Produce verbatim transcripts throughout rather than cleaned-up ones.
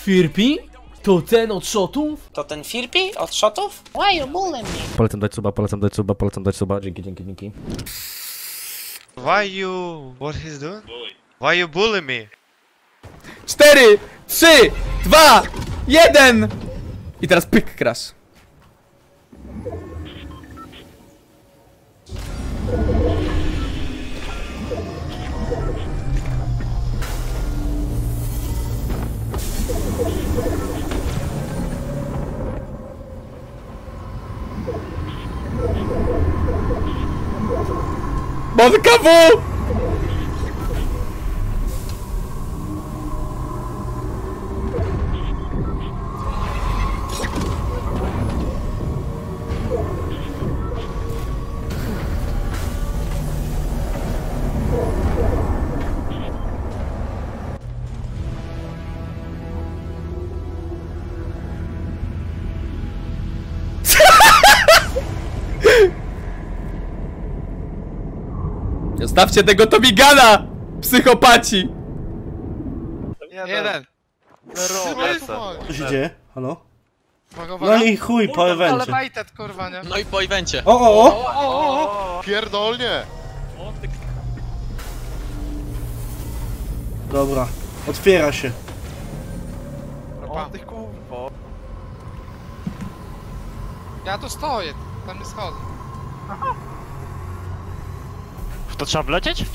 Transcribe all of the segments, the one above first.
Firpi? To ten od shotów? To ten Firpi od shotów? Why you bullying me? Polecam dać suba, polecam dać suba, polecam dać suba. Dzięki, dzięki, dzięki. Why you... What he's doing? Why you bully me? cztery, trzy, dwa, jeden! I teraz pyk, crash. Mamy K W! Zostawcie tego Tomigana! Psychopaci! Jeden. Co się dzieje? Halo? No i chuj po evencie. Ale majtet, kurwa, nie? No i po evencie. O, o, o! Pierdolnie! Dobra, otwiera się. O, ty kurwa. Ja tu stoję, tam nie schodzę. To trzeba wlecieć?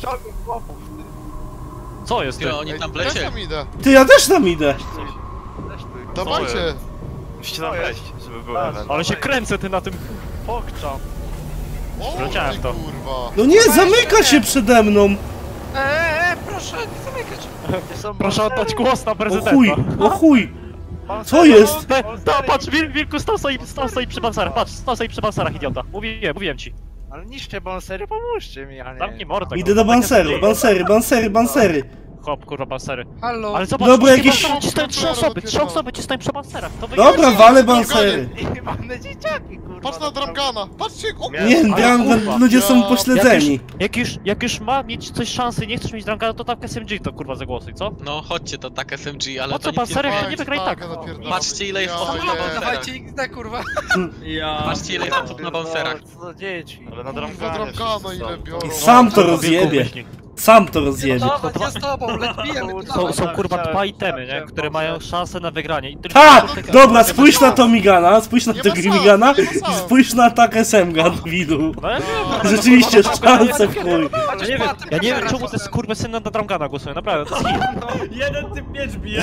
Co jest ty? Ty, oni tam Też wlecieli. tam idę. Ty, ja też tam idę. Dawajcie! Musicie tam wejść, żeby był event. Ale się kręcę ty na tym pokczam. O, Wleciałem ty w to. kurwa. No nie, zamyka się przede mną. Eee, proszę, nie zamykać. Proszę oddać głos na O prezydenta. chuj, o chuj. Co jest? Te, to, patrz, wil, Wilku, stał stoi, stał stoi przy pancerach, patrz, stał stoi przy pancerach, idiota. Mówiłem, mówiłem ci. Ale niszcie bansery, pomóżcie mi, a nie. Zamknij mordę. Idę do bansery, bansery, bansery, bansery. Chłop, kurwa, pancery. Halo. Ale zobacz, Dobra, wszystkie jakieś- bansery ci stoją trzy osoby, trzy osoby ci stoją przy pancerach. To wyjdzie. Dobra, walę bansery. Jebane dzieciaki, kurwa. Patrz na Dramgana, patrzcie, o Nie, Ale Drangan, kurwa. ludzie są Ja- Jak już, pośledzeni. jak, już, jak już ma mieć coś szansy, nie chcesz mieć drangana, to tak S M G to kurwa zagłosuj, co? No chodźcie, to tak S M G, ale Po to co nic nie pancery? powie. Nie wygra i tak. Patrzcie, ile jest osób na bouncerach. Dawajcie X D, kurwa. Patrzcie, ile jest osób na bouncerach. Co za dzieci. Ale na Kurwa, Dramganie Dramgana ile biorą. Sam to rozjebie. Sam to rozjebie. Dawać, ja z tobą, lecimy. Są, są kurwa dwa itemy, nie? Które mają szansę na wygranie. I tylko- Ha! Dobra, spójrz na Tomigana, spójrz na Nie ma tego sensu, Tomigana nie ma i sensu. spójrz na atak S M G, widu. No ja nie wiem. Rzeczywiście, szanse w chuj. Ja nie wiem, ja nie wiem czemu te skurwysyny na Dramgana głosują, naprawdę. To jest... Jeden typ miecz bije.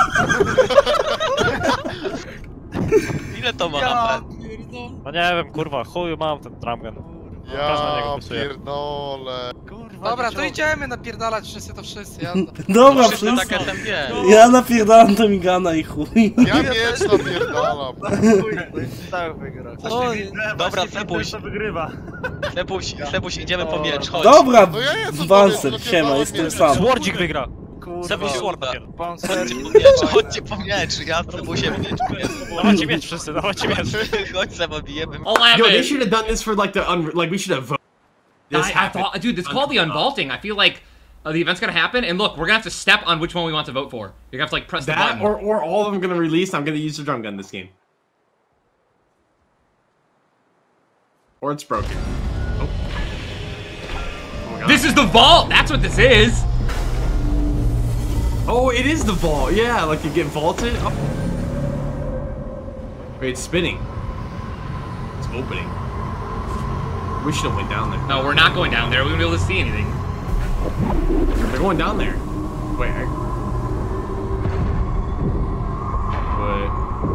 Ile to ma A P? No nie wiem, kurwa, chuj mam ten Dramgan. Każdy na niego Ja głosuje. pierdolę. Kurwa, Dobra, to dzieciaki. idziemy napierdalać wszyscy, to wszyscy, jazda. Dobra, Wszyscy tak wszyscy. S M G. Ja napierdalam Tomigana i chuj. Ja miecz napierdalam. Tak wygra. Dobra, Sebuś. Sebuś, Sebuś, idziemy po miecz, chodź. Dobra, No ja jestem Banser, dobry, siema, napierdalałem jestem miecz. sam. Swordzik wygra. Kurwa. Sebuś Sword Kurwa. dopiero. Bansery. Chodźcie po miecz, chodźcie po miecz. Ja z Sebusiem miecz. Dawajcie miecz wszyscy, dawajcie miecz. Chodź, Seba, bijemy. Yo, they should have done this for like the un like we should have voted. This I, I happened. thought, dude, it's called the unvaulting. I feel like uh, the event's gonna happen, and look, we're gonna have to step on which one we want to vote for. You're gonna have to like press the That button. or or all of them gonna release. I'm gonna use the drum gun this game. Or it's broken. Oh. Oh my god. This is the vault. That's what this is. Oh, it is the vault. Yeah, like you get vaulted. Oh. Wait, it's spinning. It's opening. We should have went down there. No, we're not going down there. We won't be able to see anything. They're going down there. Wait. I... What?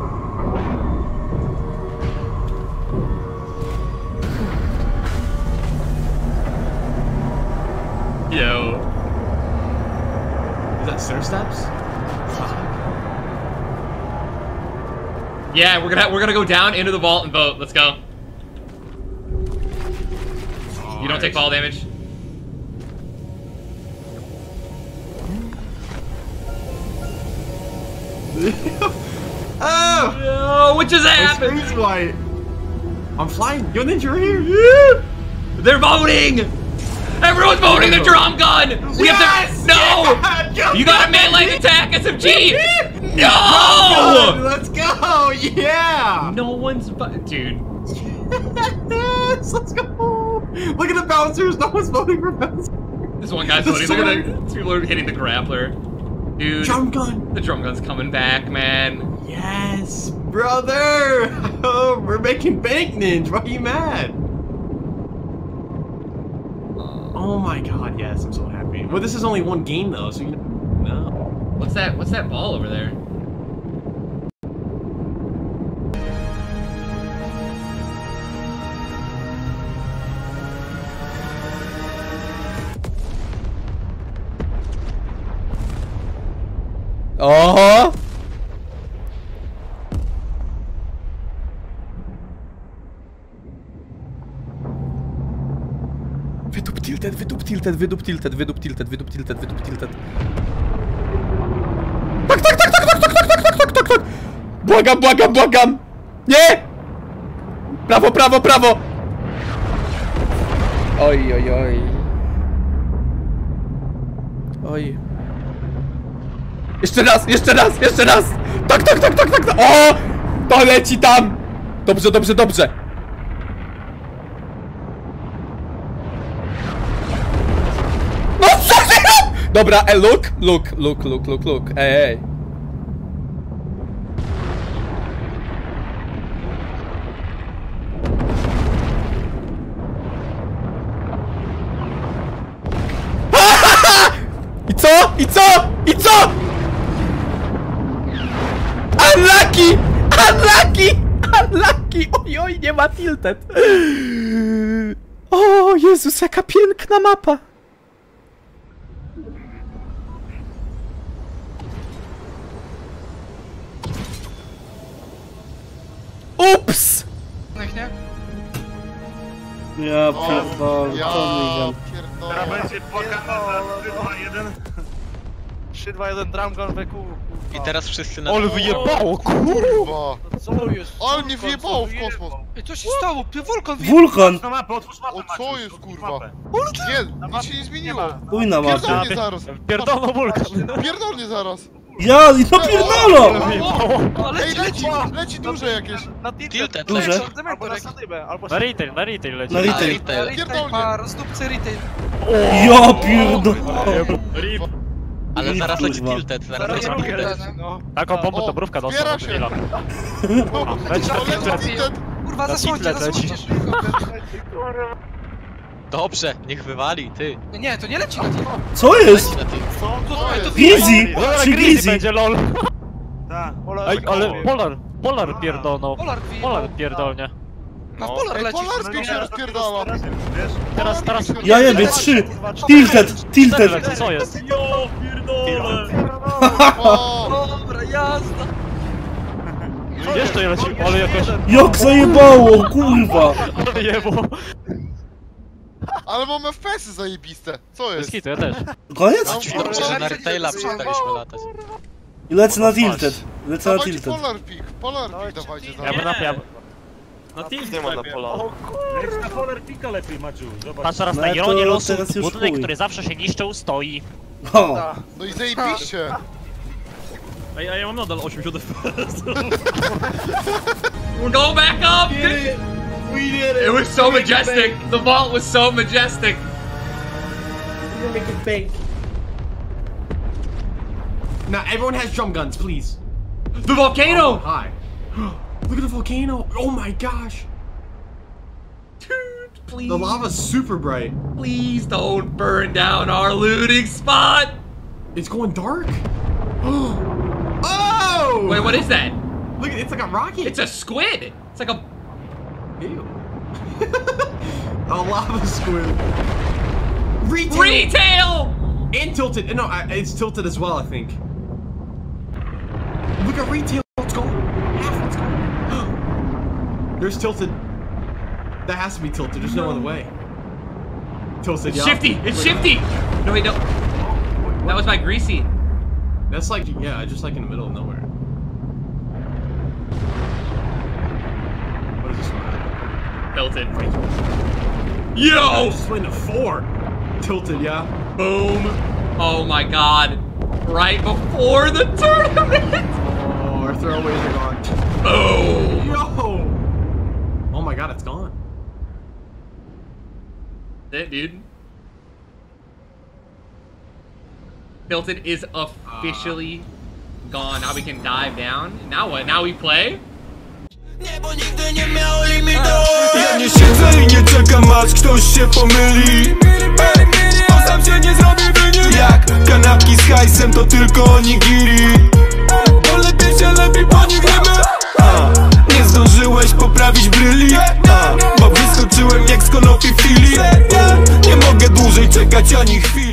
Yo. Is that surf steps? Yeah, we're gonna we're gonna go down into the vault and vote. Let's go. You don't take fall damage. Oh! Oh, what just My happened? screen's white. I'm flying. Yo, Ninja, you're here. Yeah! They're voting. Everyone's voting the drum gun. We have to. No. Yeah! You got a melee attack, S M G. No! Let's go! Yeah! No one's bu- dude. Yes! Let's go! Look at the bouncers! No one's voting for bouncers! This one guy's voting. Look at the these people are hitting the grappler. Dude. Drum gun! The drum gun's coming back, man. Yes! Brother! Oh, we're making bank, Ninja! Why are you mad? Oh my god, yes, I'm so happy. Well, this is only one game though, so you know. No. What's that? What's that ball over there? Oh! Wydup tilted, wydup tilted, wydup tilted, wydup tilted, wydup tilted, wydup tilted. Tak, tak, tak, tak, tak, tak, tak, tak, tak, tak, tak! Błagam, błagam, błagam! Nie! Prawo, prawo, prawo! Oj, oj, oj. Oj. Jeszcze raz, jeszcze raz, jeszcze raz! Tak, tak, tak, tak, tak, tak! O! To leci tam! Dobrze, dobrze, dobrze! No co ty? Dobra, e, look, look, look, look, look, look, ej, ej. I co? I co? I co? Unlucky! Unlucky! Unlucky! Oj, oj, nie ma tilted. O Jezus, jaka piękna mapa. Ups! Ja pierdolę, Ja to pierdolę. Teraz będzie pokazane trzy dwa jeden. trzy dwa jeden drum gun we kół. I teraz wszyscy na... Ale wyjebało, Kurwa. Co jest? Ale mnie wjebało w kosmos. Ej, co się stało? Ty wulkan wyjebał. Wulkan! Na mapę, otwórz mapę, O co Maciuś, jest otwórz kurwa? mapę. Nie, nic się nie zmieniło. Chuj na mapie. Pierdolnie zaraz. Pierdolno wulkan. Pierdolnie zaraz. Ja, i to pierdolą! Ej, leci, leci duże jakieś. Tilted, Duże. leci. Albo na sadybę, albo... Na retail, na retail leci. Na A, retail. retail. Pierdolnie. Ma rozdupcy retail. Ja pierdolę! Rip. Ale zaraz leci Kurwa. tilted, zaraz Zaraz leci leci tilted. Taką bombę O, to brówka dostał. zbiera na się. chwilę. Leci na na tilted. Kurwa, Na zasłońcie, Hitler leci. zasłońcie. Dobrze, niech wywali, ty. Nie, to nie leci na tym. Co jest? Na tilted. To Grizzly! Dobra, Przy Grizzly Grizzly! będzie lol. Ej, ale Polar, Polar pierdolną. Polar wyjebał. Polar pierdolnie. Na Polar Ej, leci. Polarski się rozpierdala. Teraz, teraz... Ja jebie, trzy! Tilted! Tilted! Leci, co jest? O, Dobra, jazda. Jeszcze leci, ale jakoś... Jak zajebało, kurwa! Ale jebo. ale mamy F P S-y zajebiste. Co Bez jest? hitu, ja też. Koniec? Dobrze, że na retaila przestaliśmy latać. I lecę na tilted. Lecę na Dawajcie tilted. Polar Peak. Polar Peak dawajcie za Ja bym na... Ja... Na tilt nie ma na pola. Leć na Polar Pika lepiej, Maciu. Patrz teraz No na to ironię losu, teraz już budynek, chuj. który zawsze się niszczył, stoi. O! No i zajebiście. Ej, a ja mam nadal osiemdziesiąt F P S. We're going back up! We did it! We did it! It was so majestic! The vault was so majestic! We're making bank. Now everyone has drum guns, please. The volcano! Hi. Look at the volcano! Oh my gosh! Dude, please. The lava's super bright. Please don't burn down our looting spot! It's going dark. Oh! Wait, what is that? Look, it's like a rocket. It's a squid! It's like a... Ew. A lava squid. Retail. Retail! And tilted. No, I- it's tilted as well, I think. Look at retail. Let's go. Half, let's go. There's tilted. That has to be tilted. There's no other way. Tilted, It's yeah. shifty! It's Wait, shifty! No, wait, no. That was by Greasy. That's like, yeah, just like in the middle of nowhere. What is this one? Tilted. Oh, Yo! just went to four. Tilted, yeah. Boom. Oh my god. right before the tournament. Oh, our throwaways are gone. Boom. Yo! Oh my god, it's gone. That's it, dude. Tilted is officially uh, gone. Now we can dive down. Now what? Now we play? Ja nie siedzę i nie czekam, aż ktoś się pomyli. Bo sam się nie zrobi wynik. Jak kanapki z hajsem to tylko onigiri. Bo lepiej się lepiej ponigrymy. Nie zdążyłeś poprawić bryli, a, bo wyskoczyłem jak z konopi w chwili. Nie mogę dłużej czekać ani chwili.